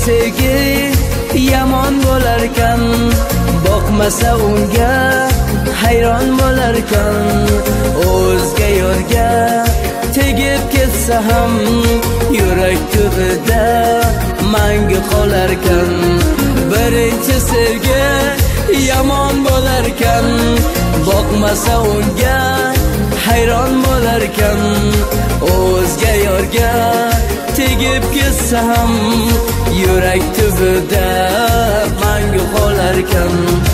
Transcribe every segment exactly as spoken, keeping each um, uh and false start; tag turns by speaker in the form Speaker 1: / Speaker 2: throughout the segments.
Speaker 1: sevgi yomon bo'larkan, boqmasa unga hayron bo'larkan. O'zga yo'rga tegib ketsa ham yurak tubida mangu qolarkan. Birinchi sevgi yomon bo'larkan, boqmasa unga hayron bo'larkan. O'zga yo'rga tegib ketsa ham yurak tubida mangu qolarkan.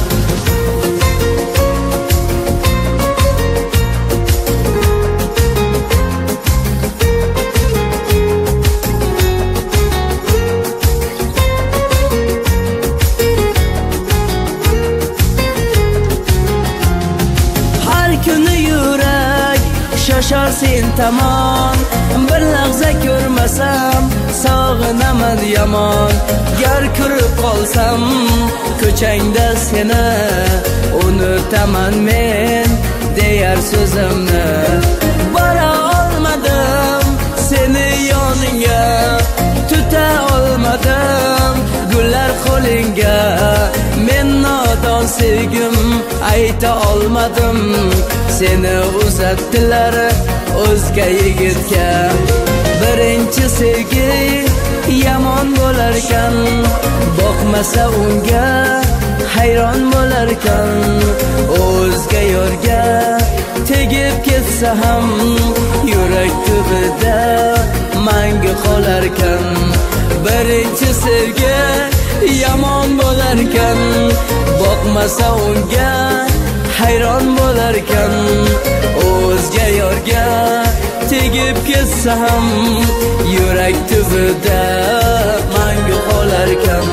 Speaker 1: Shoshar sen tamom, bir lahza ko'rmasam sog'inaman yomon. Gar ko'rib qolsam ko'changda seni unutaman men deyar so'zimni. Bora olmadim seni yoningga, tuta olmadim gullar qo'lingga. Men nodon sevgim ayta olmadim, seni uzatdilar o'zga yigitga. Birinchi sevgi yomon bo'larkan, boqmasa unga hayron bo'larkan. O'zga yo'rga tegib ketsa ham yurak tubida mangu qolarkan. Birinchi sevgi yomon bo'larkan, boqmasa unga hayron bo'larkan. O'zga yo'rga tegib ketsa ham yurak tubida mangu qolarkan.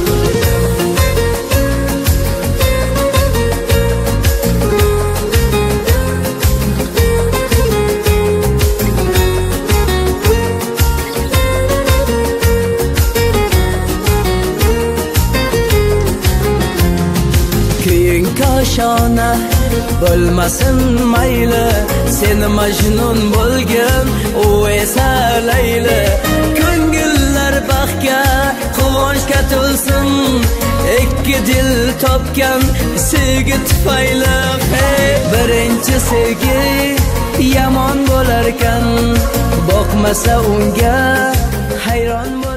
Speaker 1: Kuying koshona bo'lmasin mayli, seni majnun bo'lgan u esa Layli. Ko'ngillar baxtga quvonchga to'lsin, ikki dil topgan sevgi tufayli. Hey, birinchi sevgi yomon bo'larkan, boqmasa unga hayron